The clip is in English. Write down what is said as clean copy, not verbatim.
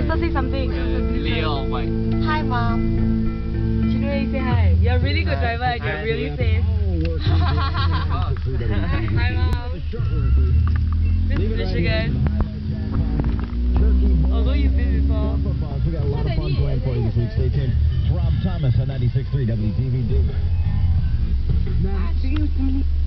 Esther, say something. Leo, what? Hi, Mom. Chinwe, say hi. You're a really good driver and you're really safe. Hi, Mom. This is Michigan. Although you've been before. We got a lot of fun planned for you this week. Stay tuned. It's Rob Thomas on 96.3 WTVD.